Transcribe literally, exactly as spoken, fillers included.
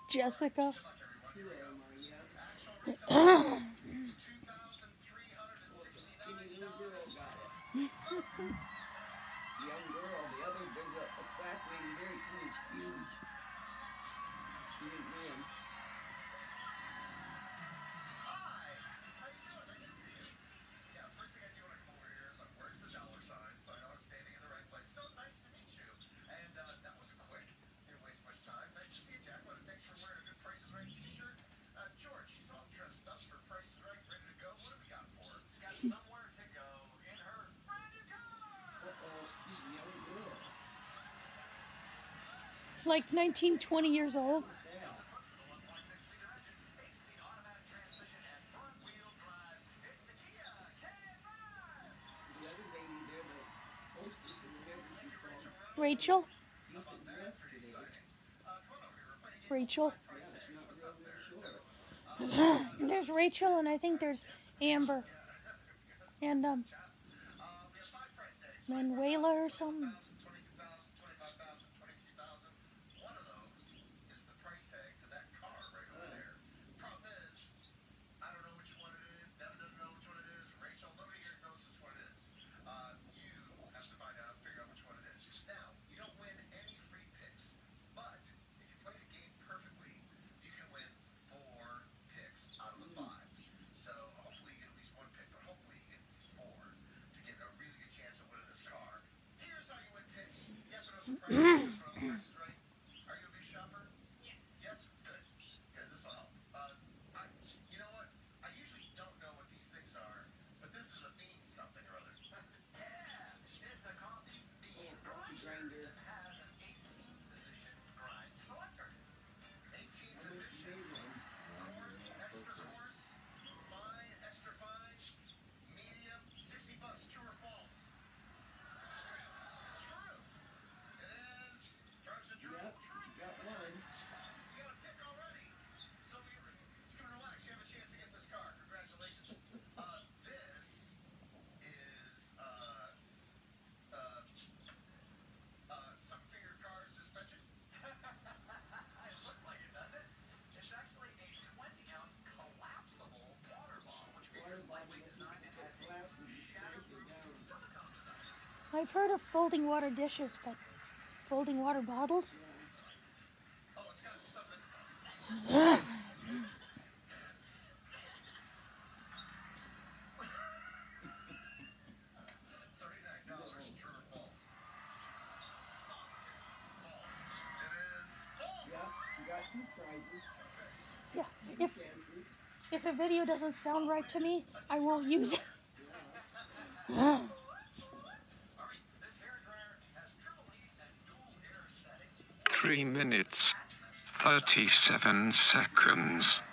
Jessica. Two of them are, yeah. Skinny little girl got it. Young girl, the other, there's a, a black lady there, she's huge. She didn't win. Like nineteen, twenty years old. Rachel. Rachel. There's Rachel, and I think there's Amber. And um, Manuela or something. I've heard of folding water dishes, but folding water bottles? Yeah. Yeah, if, if a video doesn't sound right to me, I won't use it. Three minutes, thirty-seven seconds.